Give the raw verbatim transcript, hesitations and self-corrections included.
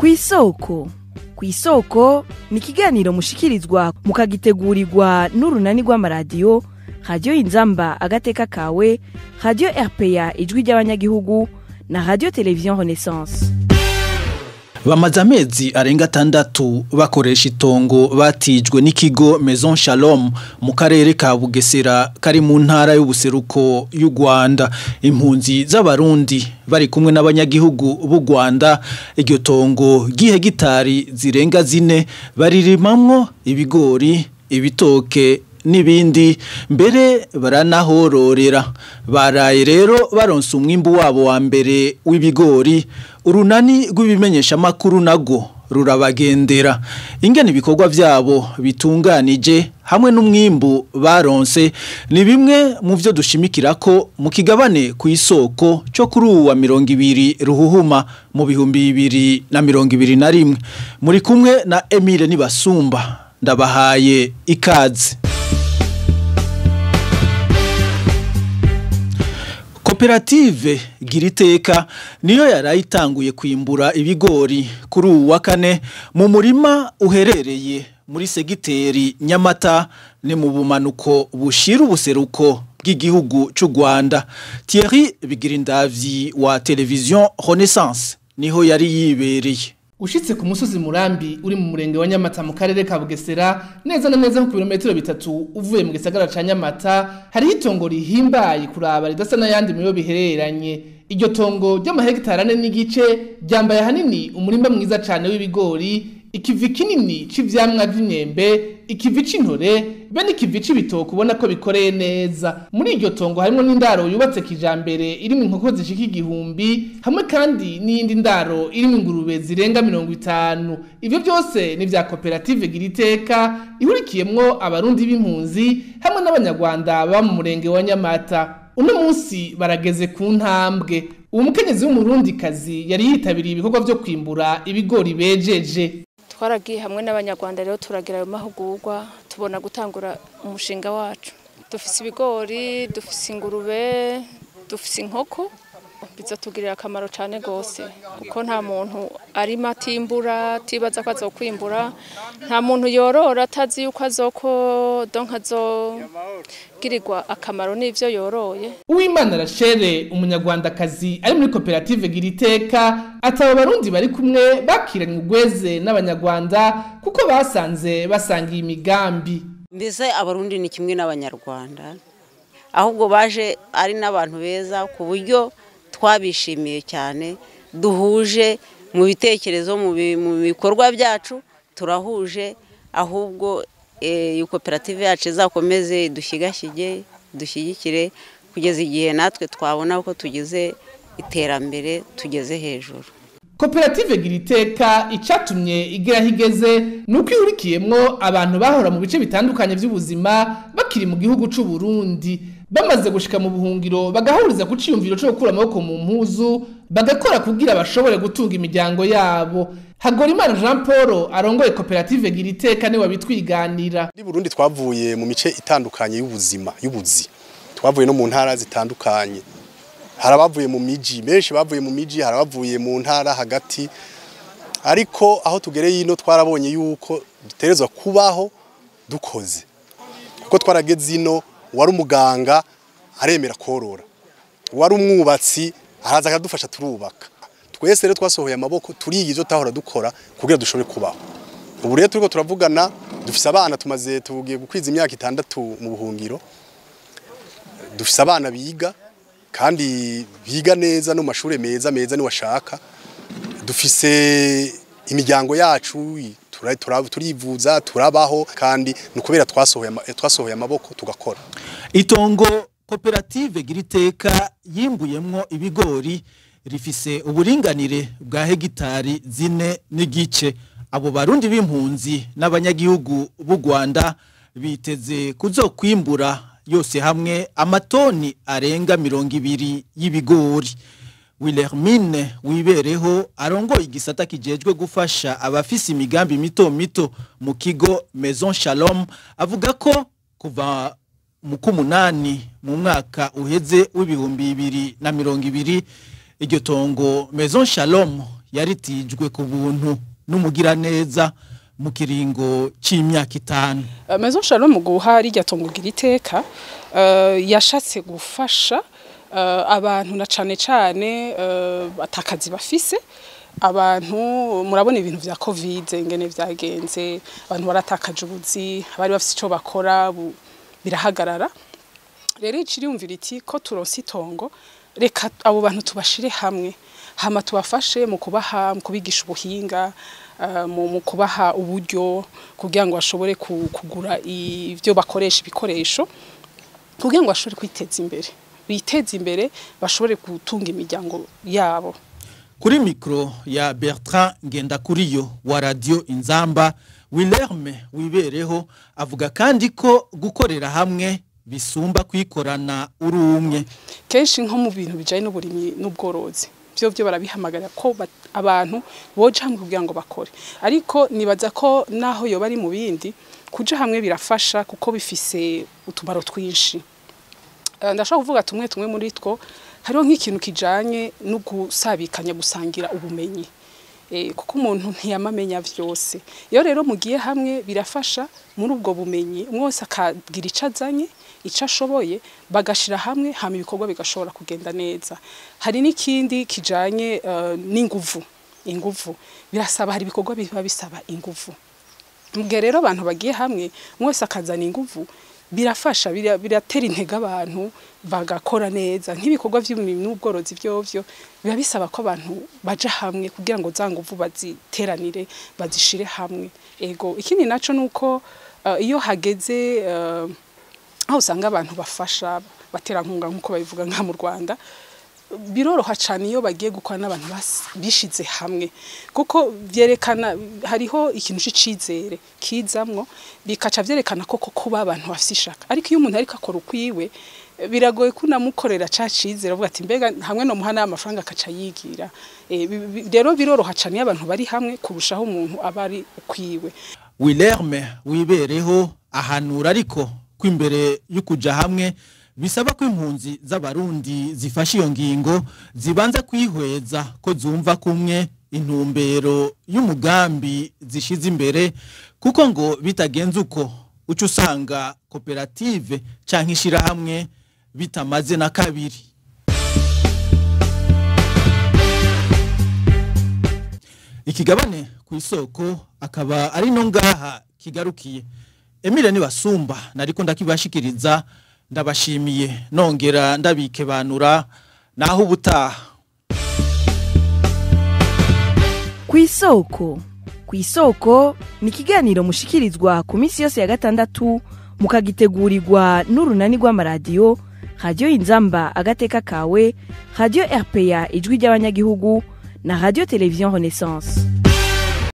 Kw'Īsôko. Kw'Īsôko ni ikiganiro mushikirizwa mukagitegurirwa n'urunani rw'amaradiyo Radio Inzamba agateka kawe, Radio R P A ijwi ry'abanyagihugu na Radio Television Renaissance. Bamaze amezi arenga atandatu bakoresha itongo batijwe n'ikigo Maison Shalom mu karere ka Bugesera kari mu ntara y'ubuseruko y'u Rwanda. Impunzi z'abarundi bari kumwe n'abanyagihugu b'u Rwanda, iryo tongo ry'ihegitari zirenga zine baririmamwo ibigori, ibitoke n'ibindi, mbere baranahororera. Baraye rero baronse umwimbu wabo wa mbere w'ibigori. Urunani rw'ibimenyesha makuru nago rurabagendera ingene ibikorwa vyabo bitunganije hamwe n'umwimbu baronse. Ni bimwe mu vyo dushimikirako mu kigabane Kw'Īsôko cyo kuri uwa mirongo ibiri ruhuhuma mu bihumbi bibiri na mirongo ibiri na rimwe. Muri kumwe na Emile Nibasumba, ndabahaye ikaze. Koperative Giriteka niyo yaratanguye kwimbura ibigori kuri uwa kane mu murima uherereye muri segiteri Nyamata ne mu bumanuko bushira ubuseruko bw'igihugu cy'u Rwanda. Thierry Bigirindavyi wa television Renaissance niho yari yibereye. Ushitse ku musozi Murambi uri mu murenge wa Nyamata mu karere ka Bugesera, neza na neza ku kilometero bitatu uvuye mu gisagara ca Nyamata, hari itongo rihimbaye kuraba ridasa n'ayandi miyo bihereranye. Iryo tongo ry'amahegitari ane n'igice ryambaye hanini umurima mwiza cane w'ibigori, ikivi kinini c'ivyamwa vy'imyembe, ikivi c'intore, be n'ikivi c'ibitoke ubona ko bikoreye neza. Muri iryo tongo harimo n'indaro yubatse kijambere irimo inkoko zishika igihumbi, hamwe kandi n'iyindi ndaro irimo ingurube zirenga mirongo itanu. Ivyo byose ni vya Koperative Giriteka, ihurikiyemwo abarundi b'impunzi hamwe n'abanyarwanda baba mu murenge wa Nyamata. Uno munsi barageze ku ntambwe. Uwo mukenyezi w'umurundi kazi yari yitabiriye ibikorwa vyo kwimbura ibigori bejeje. Twaragiye hamwe n'abanyarwanda rero turagira ayo mahugurwa, tubona gutangura umushinga wacu. Dufise ibigori, dufise ingurube, dufise inkoko, bizatugirira akamaro cyane gose kuko nta muntu ari matimbura tibaza ko azokwimbura, nta muntu yorora atazi yuko azoko donc azogirirwa akamaro n'ivyo yoroye. Uwimana Rachere umunyarwandakazi ari muri Koperative Giriteka ataba abarundi bari kumwe bakiranye ugweze n'abanyarwanda kuko basanze basangiye imigambi. Mbese abarundi ni kimwe n'abanyarwanda, ahubwo baje ari n'abantu beza ku buryo twabishimiye cyane, duhuje mu bitekerezo mu bikorwa byacu, turahuje, ahubwo iyo koperative yacu izakomeze dushyigashige dushyigikire kugeza igihe natwe twabona ko tugize iterambere tugeze hejuru. Koperative Giriteka icatumye igera higeze nuko ihurikiyemwo abantu bahora mu bice bitandukanye by'ubuzima bakiri mu gihugu c'u Burundi, bamaze gushika mu buhungiro bagahuriza ku ciyumviro cyo gukura amaboko mu mpuzu, bagakora kugira bashobore gutunga imiryango yabo. Hagorimana Jean Paul arongoye Koperative Giriteka ni wabitwiganira. Muri Burundi twavuye mu mice itandukanye y'ubuzima y'ubuzi, twavuye no mu ntara zitandukanye, harabavuye mu miji, benshi bavuye mu miji, harabavuye mu ntara hagati, ariko aho tugereye ino twarabonye yuko duterezwa kubaho dukoze, kuko twarageze ino wari umuganga aremera korora, wari umwubatsi araza akadufasha turubaka. Twese rero twasohoye amaboko turiye ivyo tahora dukora kugira dushobore kubaho. Ubu rero turiko turavugana, dufise abana tumaze tugiye gukwiza imyaka itandatu mu buhungiro, dufise abana biga kandi biga neza no mashure meza meza ni washaka, dufise imiryango yacu turivuza turabaho, kandi nukubera twasohoye twasohoye amaboko tugakora. Itongo Koperative Giriteka yimbuyemwo ibigori rifise uburinganire bwa hegitari zine n'igice. Abo barundi b'impunzi n'abanyagihugu b'u Rwanda biteze kuzokwimbura yose hamwe amatoni arenga mirongo ibiri y'ibigori. Wilhelmine Wibereho arongoye igisata kijejwe gufasha abafise imigambi mito mito mu kigo Maison Shalom avuga ko kuva mu kumunani mu mwaka uheze w'ibihumbi bibiri na mirongo ibiri iryo tongo Maison Shalom yaritijwe ku buntu n'umugira neza mu kiringo c'imyaka itanu. Maison Shalom guha rijya tongo Giriteka uh, yashatse gufasha uh, abantu na cane cane uh, atakazi bafise abantu murabona ibintu vya covid ngene vyagenze abantu baratakaje ubuzi abari bafise ico bakora birahagarara rero iciriyumvira iti ko turonse itongo reka abo bantu tubashire hamwe hama tubafashe mu kubaha mu kubigisha ubuhinga uh, mu kubaha uburyo kugira ngo bashobore kugura ivyo bakoresha ibikoresho kugira ngo bashobore kwiteza imbere biteze imbere bashobore gutunga imiryango yabo. Kuri mikro ya Bertrand Ngendakuriyo wa Radio Inzamba, Willerme Wibereho avuga kandi ko gukorera hamwe bisumba kwikorana urumwe. Kenshi nko mu bintu bijanye n'uburimyi n'ubworozi byo byo barabihamagarira ko abantu boje hamwe kugira ngo bakore, ariko nibaza ko naho yo bari mu bindi kuja hamwe birafasha kuko bifise utumaro twinshi. Ndashaka kuvuga tumwe tumwe muri two hariho nk'ikintu kijanye no gusabikanya gusangira ubumenyi eh kuko umuntu ntiyamamenya vyose. Iyo rero mugiye hamwe birafasha muri ubwo bumenyi mwose akagira icazanye ico ashoboye bagashira hamwe hama ibikorwa bigashobora kugenda neza. Hari n'ikindi kijanye uh, n'inguvu inguvu birasaba hari ibikorwa biba bisaba inguvu. Mugihe rero abantu bagiye hamwe mwose akazana inguvu birafasha biratera intege abantu bagakora neza nk'ibikorwa by'uburimyi n'ubworozi byovyo biba bisaba ko abantu baje hamwe kugira ngo zanguvu baziteranire bazishire hamwe. Ego ikindi naco nuko uh, iyo hageze uh, aho usanga abantu bafasha batera nkunga nkuko babivuga nka mu Rwanda biroroha cyane iyo bagiye gukora n'abantu bishize hamwe kuko byerekana hariho ikintu c'icizere kizamwo bikaca vyerekana koko kuba abantu bafishaka, ariko iyo umuntu ariko akora ukwiwe biragoye kunamukorera cacizera uvuga ati mbega hamwe no muhana amafaranga akaca yigira. Rero biroroha cyane iyo abantu bari hamwe kurushaho umuntu abari ukwiwe. Willerme Wibereho ahanura ariko kwimbere y'ukuja hamwe bisaba ko impunzi z'abarundi zifasha iyo ngingo zibanza kwihweza ko zumva kumwe intumbero y'umugambi zishize imbere kuko ngo bitagenze uko uca usanga koperative canke ishirahamwe bitamaze na kabiri. Ikigabane kw'Īsôko akaba ari no ngaha kigarukiye. Emile Nibasumba nariko ndakibashikiriza ndabashimiye nongera ndabikebanura naho ubutaha. Kw'Īsôko Kw'Īsôko ni ikiganiro mushikirizwa ku minsi yose ya gatandatu mukagitegurirwa n'urunani rw'amaradiyo Radio Inzamba agateka kawe, Radio R P A ijwi ry'abanyagihugu na Radio Television Renaissance.